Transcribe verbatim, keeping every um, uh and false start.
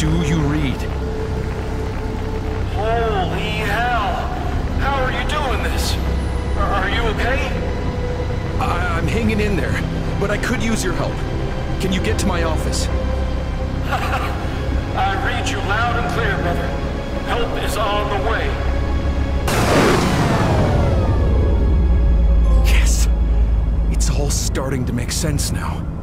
Do you read? Holy hell! How are you doing this? Are you okay? I I'm hanging in there, but I could use your help. Can you get to my office? I read you loud and clear, brother. Help is on the way. Yes! It's all starting to make sense now.